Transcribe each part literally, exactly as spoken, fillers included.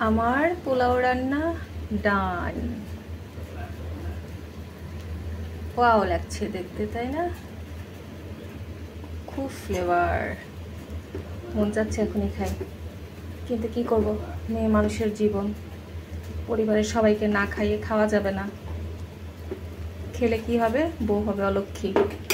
আমার পোলাও রান্না ডান। ওয়াও লাগছে দেখতে, তাই না? খুব ফ্লেভার, মন যাচ্ছে এখনই খাই, কিন্তু কি করব, মেয়ে মানুষের জীবন, পরিবারের সবাইকে না খাইয়ে খাওয়া যাবে না। খেলে কি হবে, বউ হবে অলক্ষ্মী।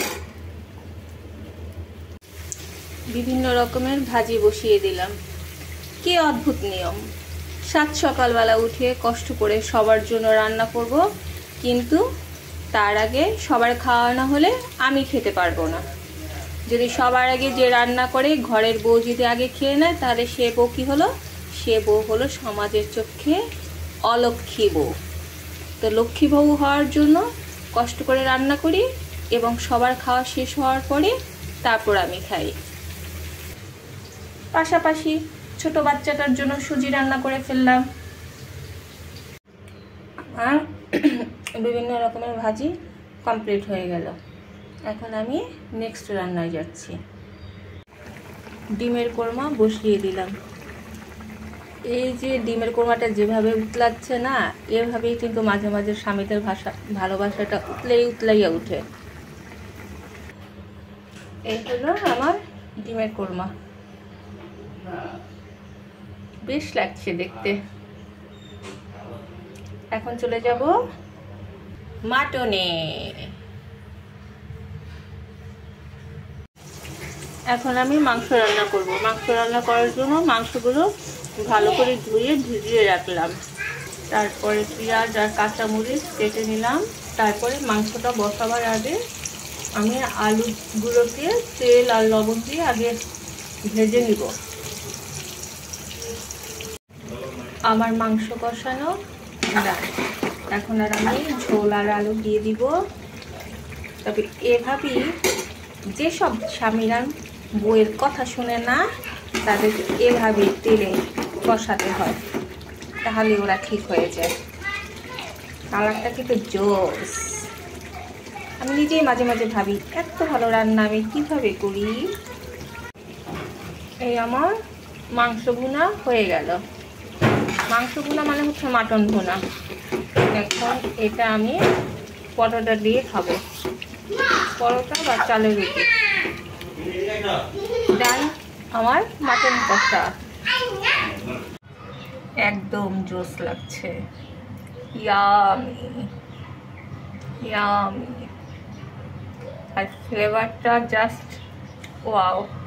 বিভিন্ন রকমের ভাজি বসিয়ে দিলাম। কি অদ্ভুত নিয়ম, সাত সকালবেলা উঠে কষ্ট করে সবার জন্য রান্না করব, কিন্তু তার আগে সবার খাওয়া না হলে আমি খেতে পারবো না। যদি সবার আগে যে রান্না করে ঘরের বউ যদি আগে খেয়ে নেয়, তাহলে সে বউ কি হলো? সে বউ হলো সমাজের চোখে অলক্ষ্মী বউ। তো লক্ষ্মী বউ হওয়ার জন্য কষ্ট করে রান্না করি এবং সবার খাওয়া শেষ হওয়ার পরে তারপর আমি খাই। পাশাপাশি ছোট বাচ্চাটার জন্য সুজি রান্না করে ফেললাম। আর বিভিন্ন রকমের ভাজি কমপ্লিট হয়ে গেল। এখন আমি নেক্সট রান্নায় যাচ্ছি। ডিমের কোরমা বসিয়ে দিলাম। এই যে ডিমের কোরমাটা যেভাবে উতলাচ্ছে না, এভাবেই কিন্তু মাঝে মাঝে স্বামীদের ভাষা ভালোবাসাটা উতলেই উতলাইয়া উঠে। এই হলো আমার ডিমের কোরমা, বেশ লাগছে দেখতে। এখন চলে যাব মাটনে। এখন আমি মাংস রান্না করব। মাংস রান্না করার জন্য মাংসগুলো ভালো করে ধুয়ে ভিজিয়ে রাখলাম। তারপরে পেঁয়াজ আর কাঁচামরিচ কেটে নিলাম। তারপরে মাংসটা বসাবার আগে আমি আলুগুলোকে তেল আর লবণ দিয়ে আগে ভেজে নিব। আমার মাংস কষানো ডান। এখন আর আমি ঝোল আর আলু দিয়ে দিব। তবে এভাবেই যেসব স্বামীরা বউয়ের কথা শুনে না, তাদেরকে এভাবেই তেলে কষাতে হয়, তাহলে ওরা ঠিক হয়ে যায়। কালারটা কিন্তু জোস। আমি নিজেই মাঝে মাঝে ভাবি এত ভালো রান্না আমি কিভাবে করি। এই আমার মাংস ভুনা হয়ে গেল। মাংস ভুনা মানে হচ্ছে মাটন ভুনা। এখন এটা আমি পরোটা দিয়ে খাবো, পরোটা বা চালের রুটি। ডান আমার মাটন কষা, একদম জোস লাগছে। ইয়ামি ইয়ামি, আর ফ্লেভারটা জাস্ট ওয়াও।